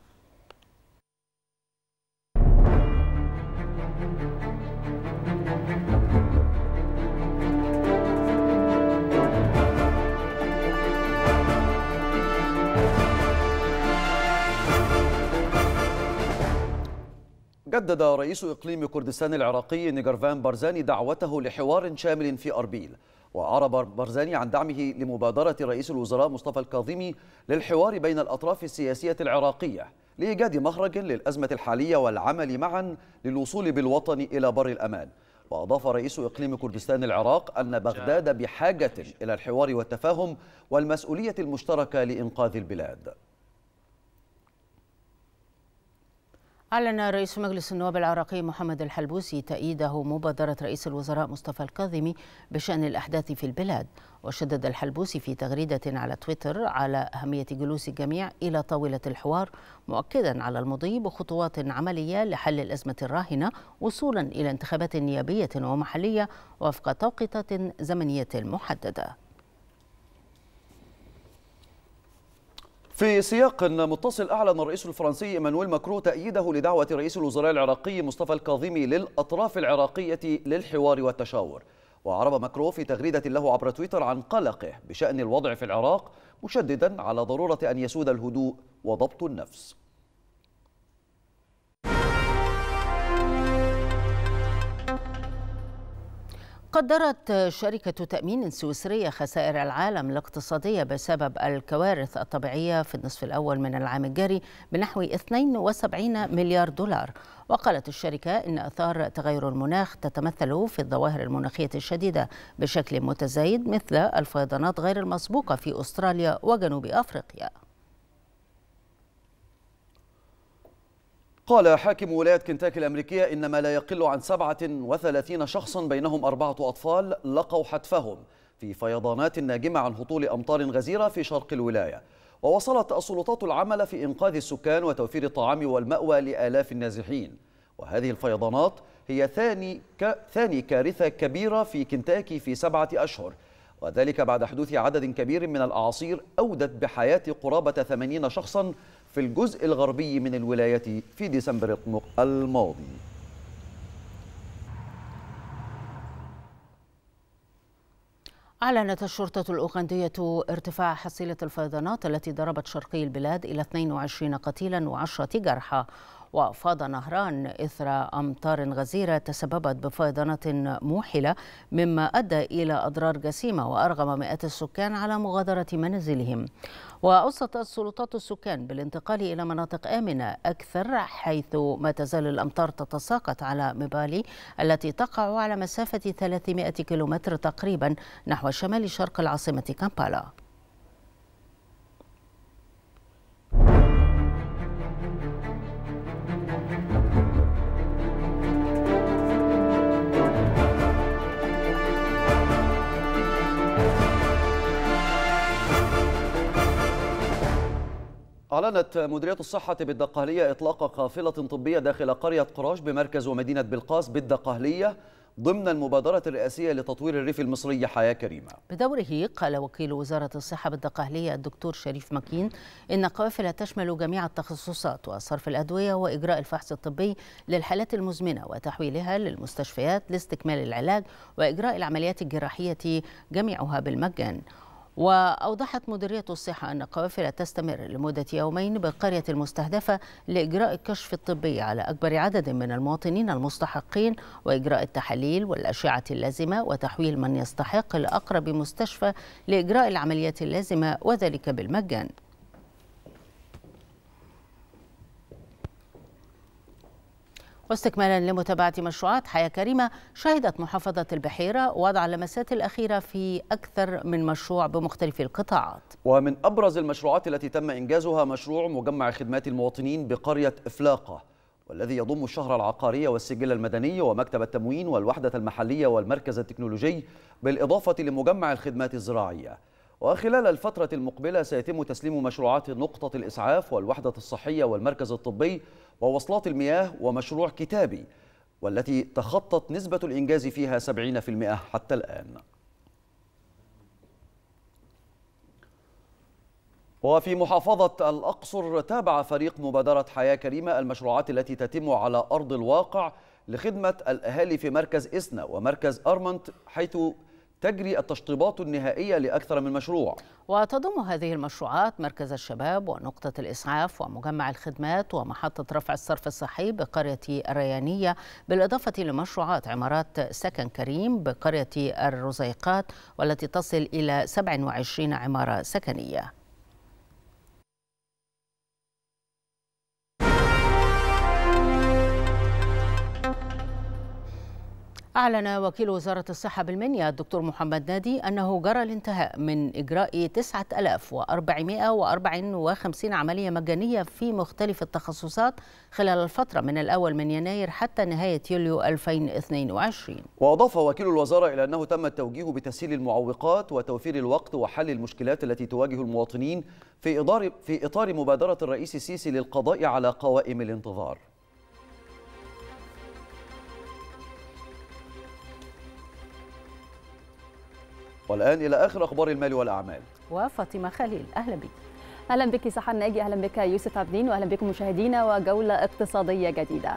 Speaker 1: جدد رئيس إقليم كردستان العراقي نيجرفان بارزاني دعوته لحوار شامل في أربيل. وأعرب بارزاني عن دعمه لمبادرة رئيس الوزراء مصطفى الكاظمي للحوار بين الأطراف السياسية العراقية لإيجاد مخرج للأزمة الحالية والعمل معا للوصول بالوطن إلى بر الأمان. وأضاف رئيس إقليم كردستان العراق أن بغداد بحاجة إلى الحوار والتفاهم والمسؤولية المشتركة لإنقاذ البلاد.
Speaker 2: أعلن رئيس مجلس النواب العراقي محمد الحلبوسي تأييده مبادرة رئيس الوزراء مصطفى الكاظمي بشأن الأحداث في البلاد. وشدد الحلبوسي في تغريدة على تويتر على أهمية جلوس الجميع إلى طاولة الحوار، مؤكدا على المضي بخطوات عملية لحل الأزمة الراهنة وصولا إلى انتخابات نيابية ومحلية وفق توقيتات زمنية محددة.
Speaker 1: في سياق متصل، أعلن الرئيس الفرنسي إيمانويل ماكرون تأييده لدعوة رئيس الوزراء العراقي مصطفى الكاظمي للأطراف العراقية للحوار والتشاور. وأعرب ماكرون في تغريدة له عبر تويتر عن قلقه بشأن الوضع في العراق، مشددا على ضرورة أن يسود الهدوء وضبط النفس.
Speaker 2: قدرت شركة تأمين سويسرية خسائر العالم الاقتصادية بسبب الكوارث الطبيعية في النصف الأول من العام الجاري بنحو 72 مليار دولار. وقالت الشركة إن آثار تغير المناخ تتمثل في الظواهر المناخية الشديدة بشكل متزايد، مثل الفيضانات غير المسبوقة في أستراليا وجنوب أفريقيا.
Speaker 1: قال حاكم ولاية كنتاكي الأمريكية إن ما لا يقل عن 37 شخصا بينهم 4 أطفال لقوا حتفهم في فيضانات ناجمة عن هطول أمطار غزيرة في شرق الولاية. وواصلت السلطات العمل في إنقاذ السكان وتوفير الطعام والمأوى لآلاف النازحين. وهذه الفيضانات هي ثاني كارثة كبيرة في كنتاكي في 7 أشهر، وذلك بعد حدوث عدد كبير من الأعاصير أودت بحياة قرابة 80 شخصا في الجزء الغربي من الولاية في ديسمبر الماضي.
Speaker 2: أعلنت الشرطة الأوغندية ارتفاع حصيلة الفيضانات التي ضربت شرقي البلاد إلى 22 قتيلا و10 جرحى. وفاض نهران إثر أمطار غزيرة تسببت بفيضانات موحلة، مما أدى إلى أضرار جسيمة وأرغم مئات السكان على مغادرة منازلهم. وأوصت السلطات السكان بالانتقال إلى مناطق آمنة أكثر، حيث ما تزال الأمطار تتساقط على مبالي التي تقع على مسافة 300 كيلومتر تقريبا نحو شمال شرق العاصمة كامبالا.
Speaker 1: أعلنت مديرية الصحة بالدقهلية إطلاق قافلة طبية داخل قرية قراش بمركز ومدينة بلقاس بالدقهلية ضمن المبادرة الرئاسية لتطوير الريف المصري حياة كريمة.
Speaker 2: بدوره قال وكيل وزارة الصحة بالدقهلية الدكتور شريف مكين إن القوافل تشمل جميع التخصصات وصرف الأدوية وإجراء الفحص الطبي للحالات المزمنة وتحويلها للمستشفيات لاستكمال العلاج وإجراء العمليات الجراحية جميعها بالمجان. وأوضحت مديرية الصحة أن القوافل تستمر لمدة يومين بالقرية المستهدفة لإجراء الكشف الطبي على أكبر عدد من المواطنين المستحقين وإجراء التحاليل والأشعة اللازمة وتحويل من يستحق لأقرب مستشفى لإجراء العمليات اللازمة وذلك بالمجان. واستكمالا لمتابعة مشروعات حياة كريمة، شهدت محافظة البحيرة وضع اللمسات الأخيرة في أكثر من مشروع بمختلف القطاعات.
Speaker 1: ومن أبرز المشروعات التي تم إنجازها مشروع مجمع خدمات المواطنين بقرية إفلاقة، والذي يضم الشهر العقاري والسجل المدني ومكتب التموين والوحدة المحلية والمركز التكنولوجي، بالإضافة لمجمع الخدمات الزراعية. وخلال الفترة المقبلة سيتم تسليم مشروعات نقطة الإسعاف والوحدة الصحية والمركز الطبي ووصلات المياه ومشروع كتابي، والتي تخطت نسبة الإنجاز فيها 70% حتى الآن. وفي محافظة الأقصر تابع فريق مبادرة حياة كريمة المشروعات التي تتم على أرض الواقع لخدمة الأهالي في مركز إسنا ومركز أرمنت، حيث تجري التشطيبات النهائية لأكثر من مشروع.
Speaker 2: وتضم هذه المشروعات مركز الشباب ونقطة الإسعاف ومجمع الخدمات ومحطة رفع الصرف الصحي بقرية الريانية، بالإضافة لمشروعات عمارات سكن كريم بقرية الرزيقات والتي تصل إلى 27 عمارة سكنية. أعلن وكيل وزارة الصحة بالمنيا الدكتور محمد نادي أنه جرى الانتهاء من إجراء 9454 عملية مجانية في مختلف التخصصات خلال الفترة من الأول من يناير حتى نهاية يوليو 2022.
Speaker 1: وأضاف وكيل الوزارة إلى أنه تم التوجيه بتسهيل المعوقات وتوفير الوقت وحل المشكلات التي تواجه المواطنين في إطار مبادرة الرئيس السيسي للقضاء على قوائم الانتظار. والآن إلى آخر أخبار المال والأعمال.
Speaker 2: وفاطمة خليل، أهلا بك.
Speaker 18: أهلا بك سحر ناجي، أهلا بك يوسف عبدين، وأهلا بكم مشاهدينا وجولة اقتصادية جديدة.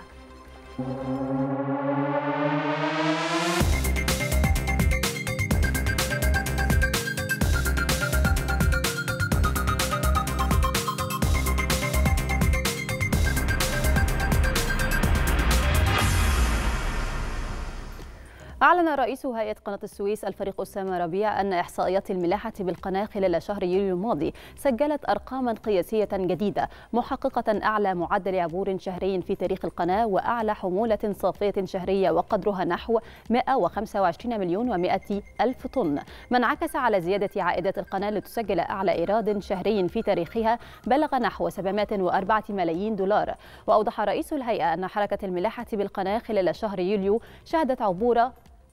Speaker 18: أعلن رئيس هيئة قناة السويس الفريق أسامة ربيع أن إحصائيات الملاحة بالقناة خلال شهر يوليو الماضي سجلت أرقاما قياسية جديدة محققة أعلى معدل عبور شهري في تاريخ القناة وأعلى حمولة صافية شهرية وقدرها نحو 125 مليون و100 ألف طن، ما انعكس على زيادة عائدات القناة لتسجل أعلى إيراد شهري في تاريخها بلغ نحو 704 ملايين دولار. وأوضح رئيس الهيئة أن حركة الملاحة بالقناة خلال شهر يوليو شهدت عبور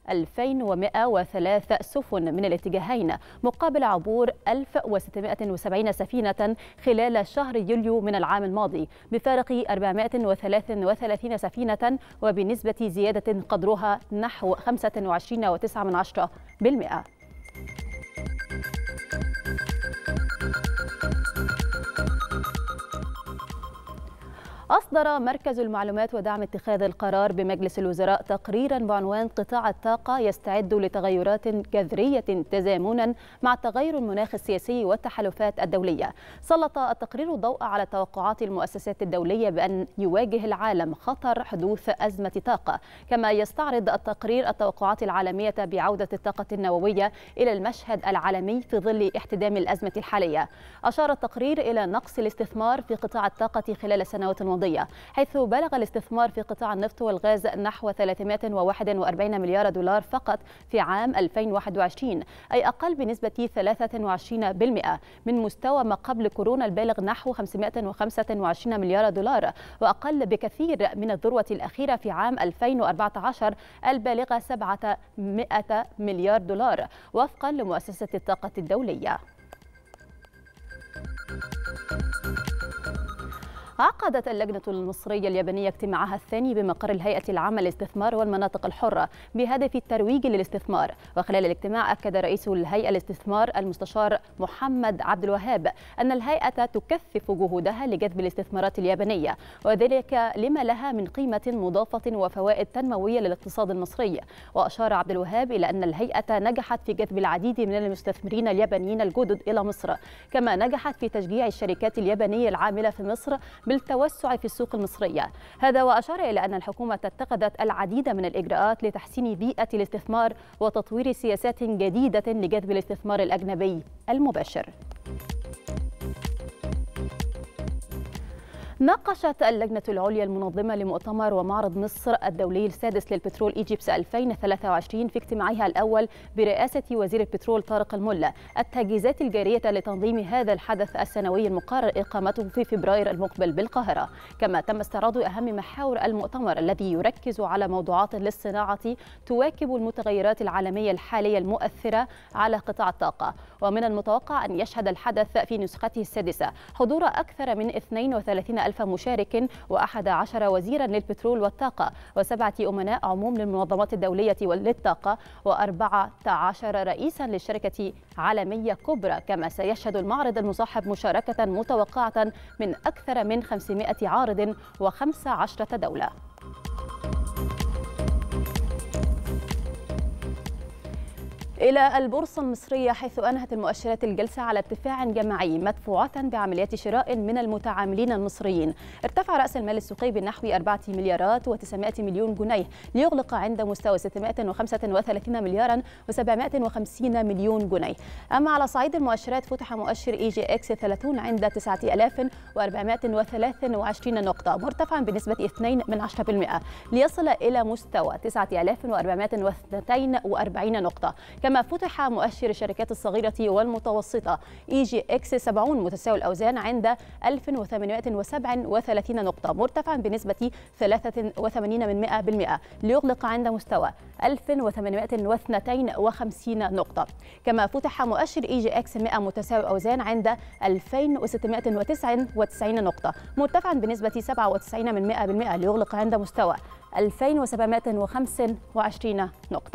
Speaker 18: 2103 سفن من الاتجاهين مقابل عبور 1670 سفينة خلال شهر يوليو من العام الماضي، بفارق 433 سفينة وبنسبة زيادة قدرها نحو 25.9%. أصدر مركز المعلومات ودعم اتخاذ القرار بمجلس الوزراء تقريرا بعنوان قطاع الطاقة يستعد لتغيرات جذرية تزامنا مع تغير المناخ السياسي والتحالفات الدولية. سلط التقرير الضوء على توقعات المؤسسات الدولية بأن يواجه العالم خطر حدوث أزمة طاقة، كما يستعرض التقرير التوقعات العالمية بعودة الطاقة النووية إلى المشهد العالمي في ظل احتدام الأزمة الحالية. أشار التقرير إلى نقص الاستثمار في قطاع الطاقة خلال السنوات الماضية، حيث بلغ الاستثمار في قطاع النفط والغاز نحو 341 مليار دولار فقط في عام 2021، أي أقل بنسبة 23% من مستوى ما قبل كورونا البالغ نحو 525 مليار دولار، وأقل بكثير من الذروة الأخيرة في عام 2014 البالغة 700 مليار دولار وفقا لمؤسسة الطاقة الدولية. عقدت اللجنة المصرية اليابانية اجتماعها الثاني بمقر الهيئة العامة للاستثمار والمناطق الحرة بهدف الترويج للاستثمار. وخلال الاجتماع أكد رئيس الهيئة الاستثمار المستشار محمد عبد الوهاب أن الهيئة تكثف جهودها لجذب الاستثمارات اليابانية، وذلك لما لها من قيمة مضافة وفوائد تنموية للاقتصاد المصري. وأشار عبد الوهاب إلى أن الهيئة نجحت في جذب العديد من المستثمرين اليابانيين الجدد إلى مصر، كما نجحت في تشجيع الشركات اليابانية العاملة في مصر بالتوسع في السوق المصرية. هذا وأشار إلى أن الحكومة اتخذت العديد من الإجراءات لتحسين بيئة الاستثمار وتطوير سياسات جديدة لجذب الاستثمار الأجنبي المباشر. ناقشت اللجنة العليا المنظمة لمؤتمر ومعرض مصر الدولي السادس للبترول إيجيبس 2023 في اجتماعها الأول برئاسة وزير البترول طارق الملا التجهيزات الجارية لتنظيم هذا الحدث السنوي المقرر إقامته في فبراير المقبل بالقاهرة. كما تم استعراض أهم محاور المؤتمر الذي يركز على موضوعات للصناعة تواكب المتغيرات العالمية الحالية المؤثرة على قطاع الطاقة. ومن المتوقع أن يشهد الحدث في نسخته السادسة حضور أكثر من 32,000 مشارك و11 وزيرا للبترول والطاقة و7 أمناء عموم للمنظمات الدولية للطاقة و14 رئيسا للشركة عالمية كبرى. كما سيشهد المعرض المصاحب مشاركة متوقعة من أكثر من 500 عارض و15 دولة. إلى البورصة المصرية، حيث أنهت المؤشرات الجلسة على ارتفاع جماعي مدفوعة بعمليات شراء من المتعاملين المصريين. ارتفع رأس المال السوقي بنحو 4 مليارات و900 مليون جنيه ليغلق عند مستوى 635 مليارا و750 مليون جنيه. أما على صعيد المؤشرات، فتح مؤشر EGX 30 عند 9423 نقطة مرتفعا بنسبة 2% ليصل إلى مستوى 9442 نقطة. كما فتح مؤشر الشركات الصغيرة والمتوسطة EGX 70 متساوي الأوزان عند 1837 نقطة مرتفعا بنسبة 83% ليغلق عند مستوى 1852 نقطة. كما فتح مؤشر EGX 100 متساوي الأوزان عند 2699 نقطة مرتفعا بنسبة 97% ليغلق عند مستوى 2725 نقطة.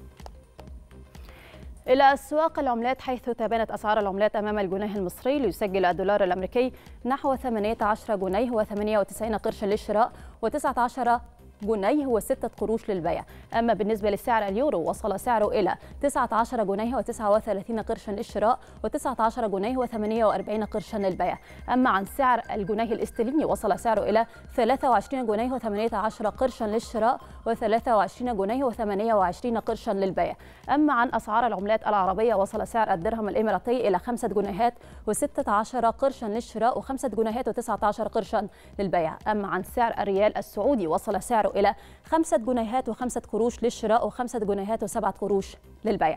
Speaker 18: إلى أسواق العملات، حيث تبانت أسعار العملات أمام الجنيه المصري ليسجل الدولار الأمريكي نحو 18 جنيه و98 قرشا للشراء و19 جنيه و6 قروش للبيع. أما بالنسبة للسعر اليورو، وصل سعره إلى 19 جنيه و39 قرشا للشراء و19 جنيه و48 قرشا للبيع. أما عن سعر الجنيه الاسترليني، وصل سعره إلى 23 جنيه و18 قرشا للشراء و23 جنيه و28 قرشا للبيع. أما عن أسعار العملات العربية، وصل سعر الدرهم الإماراتي إلى 5 جنيهات و16 قرشا للشراء و5 جنيهات و19 قرشا للبيع. أما عن سعر الريال السعودي، وصل سعره إلى 5 جنيهات و5 قروش للشراء و5 جنيهات و7 قروش للبيع.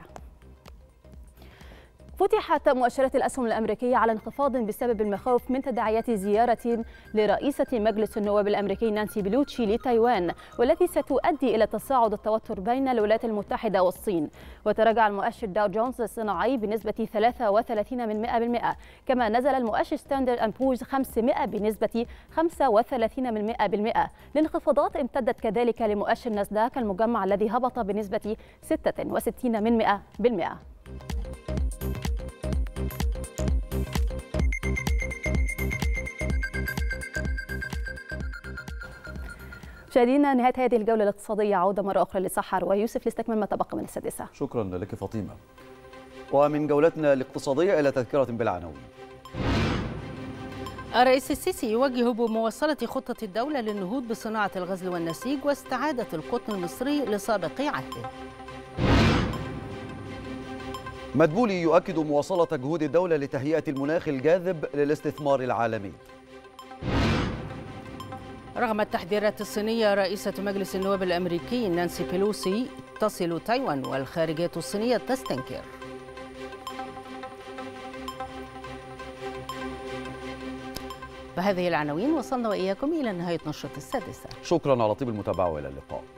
Speaker 18: فتحت مؤشرات الأسهم الأمريكية على انخفاض بسبب المخاوف من تداعيات زيارة لرئيسة مجلس النواب الأمريكي نانسي بيلوتشي لتايوان، والتي ستؤدي إلى تصاعد التوتر بين الولايات المتحدة والصين. وتراجع المؤشر داو جونز الصناعي بنسبة 33%، كما نزل المؤشر ستاندرد أند بورز 500 بنسبة 35%. الانخفاضات امتدت كذلك لمؤشر ناسداك المجمع الذي هبط بنسبة 66%. مشاهدينا، نهاية هذه الجولة الاقتصادية. عودة مرة أخرى لسحر ويوسف لاستكمال ما تبقى من السادسة.
Speaker 1: شكرا لك فاطمة. ومن جولتنا الاقتصادية إلى تذكرة بالعناوين.
Speaker 2: الرئيس السيسي يوجه بمواصلة خطة الدولة للنهوض بصناعة الغزل والنسيج واستعادة القطن المصري لسابق عهده.
Speaker 1: مدبولي يؤكد مواصلة جهود الدولة لتهيئة المناخ الجاذب للاستثمار العالمي.
Speaker 2: رغم التحذيرات الصينية، رئيسة مجلس النواب الأمريكي نانسي بيلوسي تصل تايوان والخارجية الصينية تستنكر. بهذه العناوين وصلنا وإياكم إلى نهاية نشرة السادسة.
Speaker 1: شكرا على طيب المتابعة وإلى اللقاء.